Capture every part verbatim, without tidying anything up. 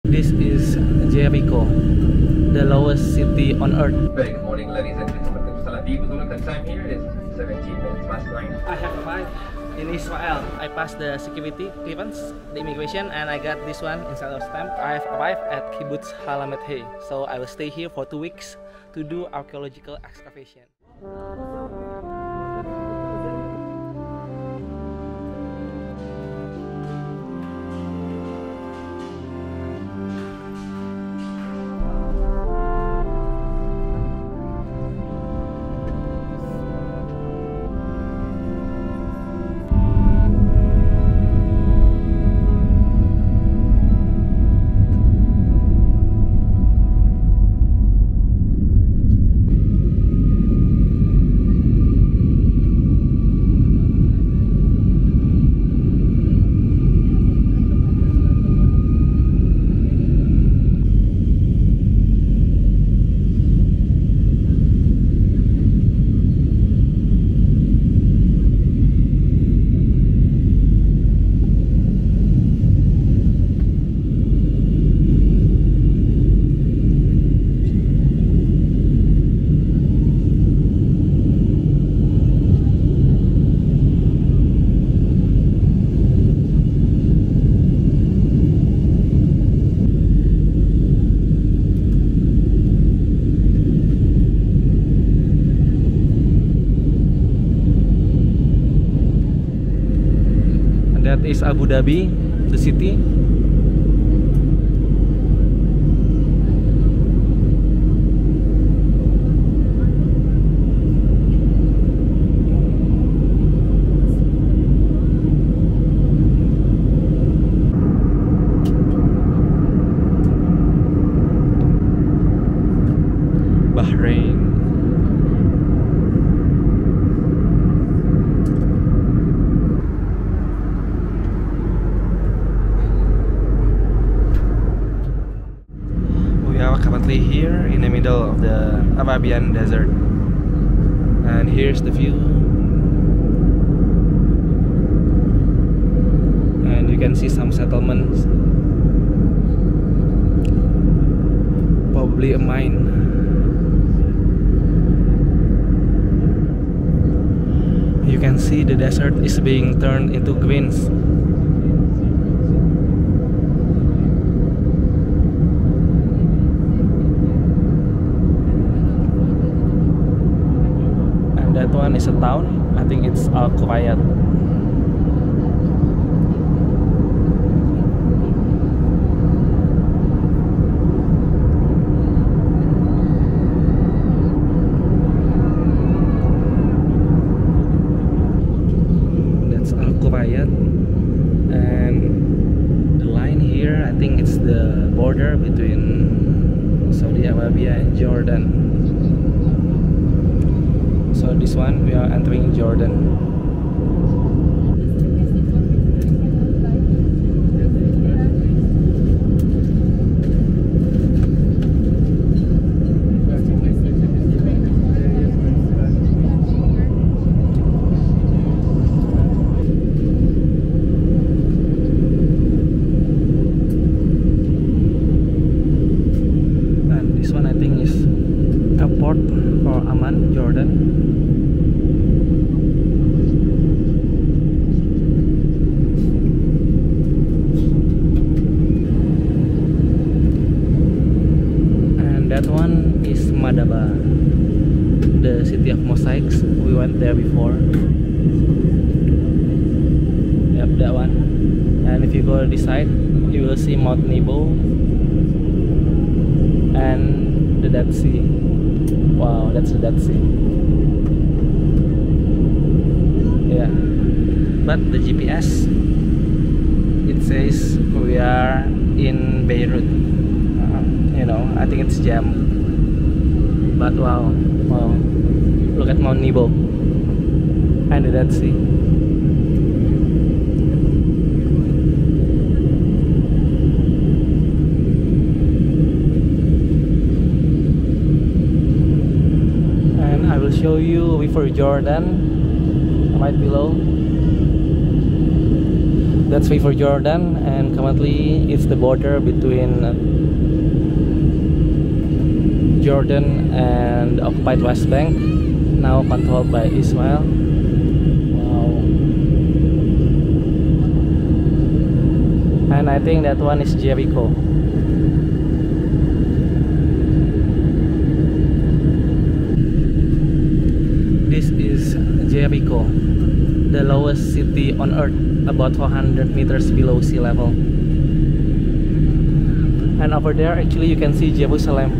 This is Jericho, the lowest city on earth. Very good morning, ladies and gentlemen. The time here is seventeen minutes past nine. I have arrived in Israel. I passed the security clearance, the immigration, and I got this one inside of stamp. I have arrived at Kibbutz HaLamed-Heh, so I will stay here for two weeks to do archaeological excavation. That is Abu Dhabi, the city. Bahrain. Currently here in the middle of the Arabian desert, and here's the view, and you can see some settlements, probably a mine. You can see the desert is being turned into greens. That one is a town. I think it's Al-Qurayat. That's Al-Qurayat, and the line here, I think it's the border between Saudi Arabia and Jordan. So this one, we are entering Jordan. And this one, I think, is airport for Amman, Jordan. That one is Madaba, the city of mosaics. We went there before. Yep, that one. And if you go this side, you will see Mount Nebo and the Dead Sea. Wow, that's the Dead Sea. Yeah, but the G P S, it says we are in Beirut. You know, I think it's jam. But wow, wow, look at Mount Nebo and the Dead Sea. And I will show you River Jordan right below. That's River Jordan, and currently it's the border between uh, Jordan and the occupied West Bank, now controlled by Israel. Wow. And I think that one is Jericho. This is Jericho, the lowest city on earth, about four hundred meters below sea level. And over there actually you can see Jerusalem.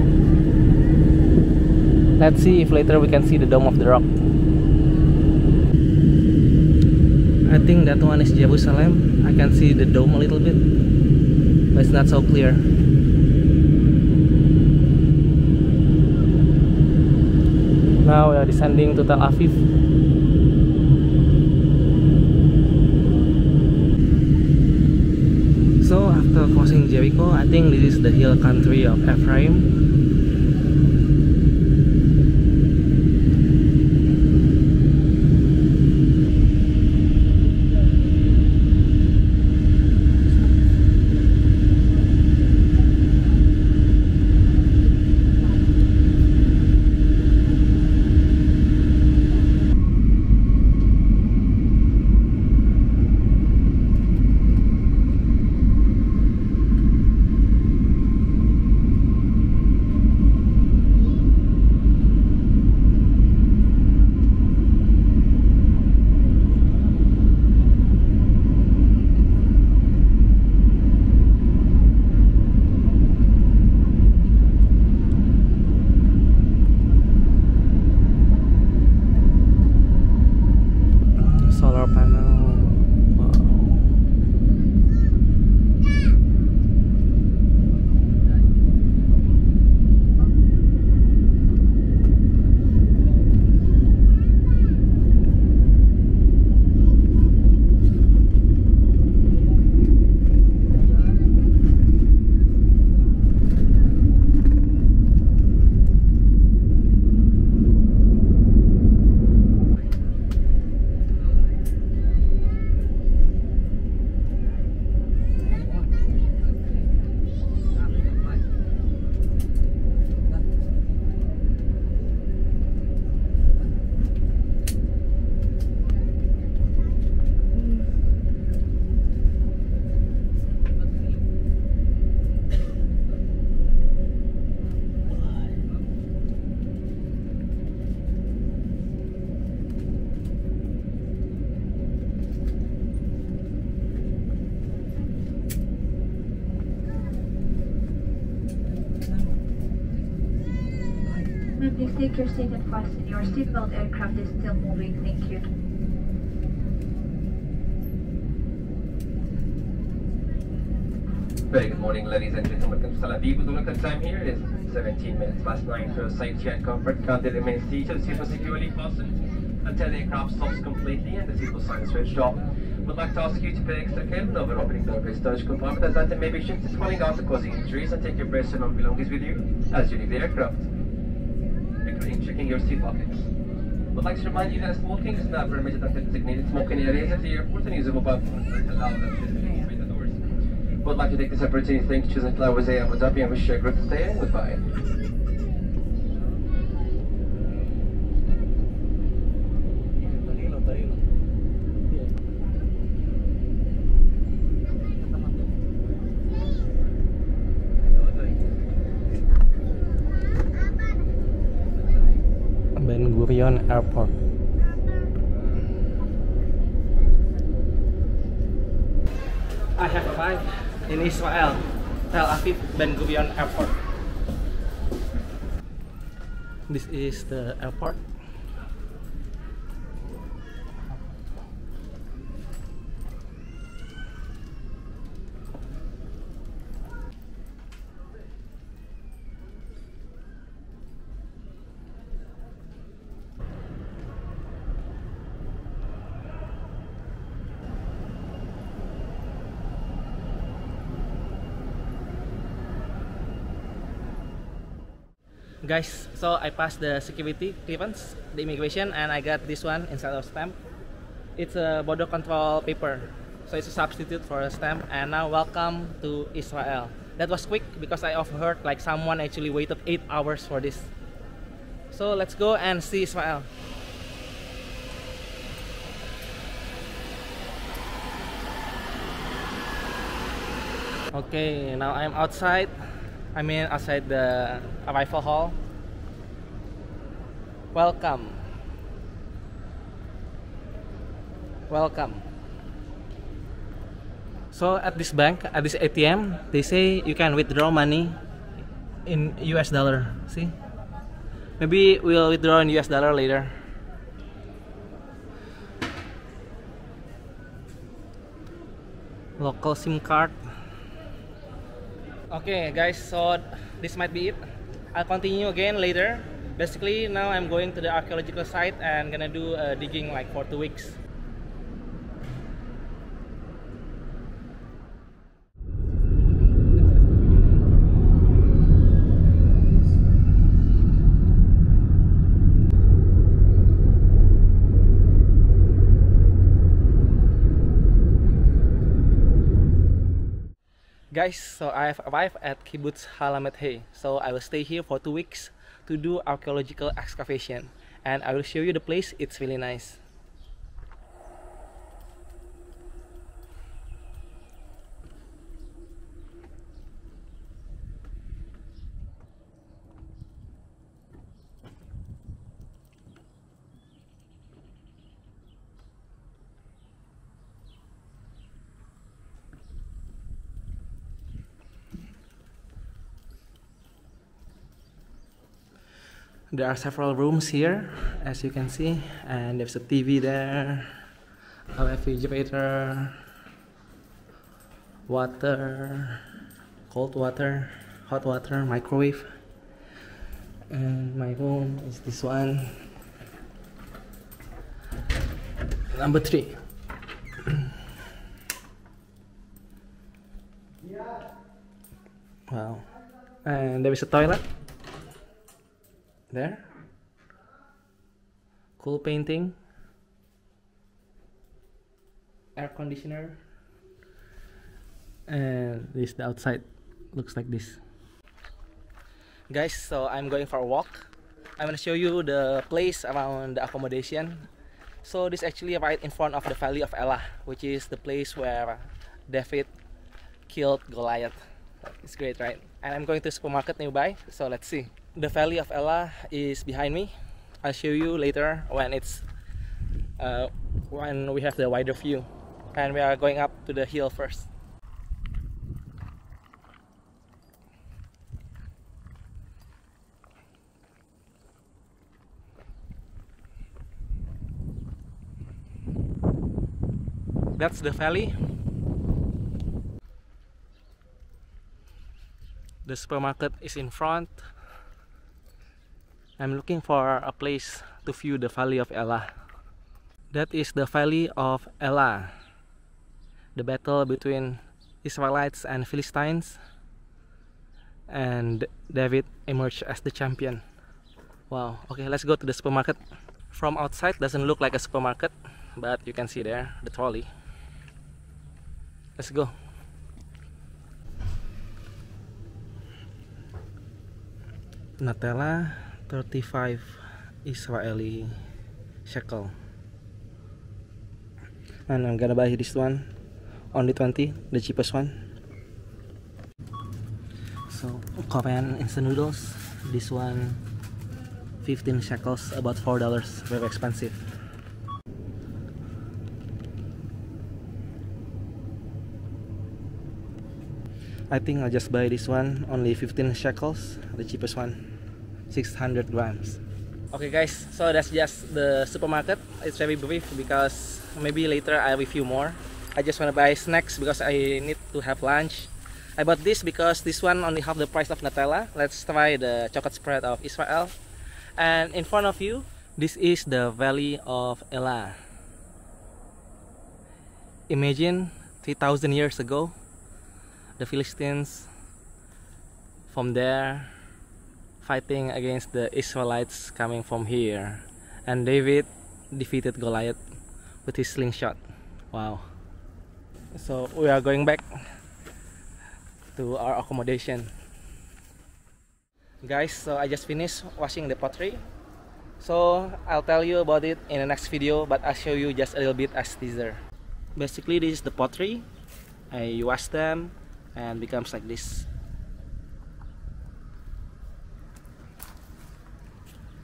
Let's see if later we can see the Dome of the Rock. I think that one is Jerusalem. I can see the dome a little bit, but it's not so clear. Now we are descending to Tel Aviv. So after crossing Jericho, I think this is the hill country of Ephraim. Please take your seat and fasten your seatbelt. Aircraft is still moving. Thank you. Very good morning, ladies and gentlemen. Welcome to Tel Aviv. The local time here is seventeen minutes past nine. For safety and comfort, kindly remain seated. Seat was securely fastened until the aircraft stops completely and the seatbelt sign is switched off. We'd like to ask you to pay extra care when over opening the overhead storage compartment, as that may be shipped is falling out and causing injuries, and take your personal belongings with you as you leave the aircraft, including checking your seat pockets. We'd like to remind you that smoking is not permitted at the designated smoking areas at the airport, and use of mobile phones is allowed at the doors. We'd like to take this opportunity to thank choosing Tel Aviv Abu Dhabi and wish you a great stay and goodbye. Ben Gurion Airport. I have arrived in Israel, Tel Aviv, Ben Gurion Airport. This is the airport. Guys, so I passed the security clearance, the immigration, and I got this one inside of stamp. It's a border control paper. So it's a substitute for a stamp. And now welcome to Israel. That was quick because I overheard like someone actually waited eight hours for this. So let's go and see Israel. Okay, now I'm outside. I mean outside the arrival hall. Welcome. Welcome. So at this bank, at this A T M, they say you can withdraw money in U S dollar. See? Maybe we'll withdraw in U S dollar later. Local SIM card. Okay guys, so this might be it. I'll continue again later. Basically now I'm going to the archaeological site and gonna do uh, digging like for two weeks. Guys, so I've arrived at Kibbutz HaLamed-Heh. So I will stay here for two weeks to do archaeological excavation, and I will show you the place. It's really nice. There are several rooms here, as you can see, and there's a T V there, a refrigerator, water, cold water, hot water, microwave, and my room is this one, number three. Wow, and there is a toilet. There, cool painting, air conditioner, and this the outside looks like this. Guys, so I'm going for a walk. I'm gonna show you the place around the accommodation. So this is actually right in front of the Valley of Elah, which is the place where David killed Goliath. It's great, right? And I'm going to the supermarket nearby, so let's see. The Valley of Elah is behind me. I'll show you later when it's uh, when we have the wider view. And we are going up to the hill first. That's the valley. The supermarket is in front. I'm looking for a place to view the Valley of Elah. That is the Valley of Elah, the battle between Israelites and Philistines, and David emerged as the champion. Wow. Okay, let's go to the supermarket. From outside doesn't look like a supermarket, but you can see there the trolley. Let's go. Nutella, thirty-five Israeli shekel, and I'm gonna buy this one, only twenty, the cheapest one. So Korean instant noodles, this one fifteen shekels, about four dollars, very expensive. I think I'll just buy this one, only fifteen shekels, the cheapest one, six hundred grams. Okay guys, so that's just the supermarket. It's very brief because maybe later I'll review more. I just want to buy snacks because I need to have lunch. I bought this because this one only half the price of Nutella. Let's try the chocolate spread of Israel. And in front of you, this is the Valley of Elah. Imagine three thousand years ago, the Philistines from there fighting against the Israelites coming from here, and David defeated Goliath with his slingshot. Wow. So we are going back to our accommodation. Guys, so I just finished washing the pottery. So I'll tell you about it in the next video, but I'll show you just a little bit as teaser. Basically, this is the pottery. I wash them and becomes like this.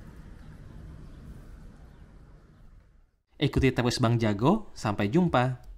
Ikuti terus Bang Jago. Sampai jumpa.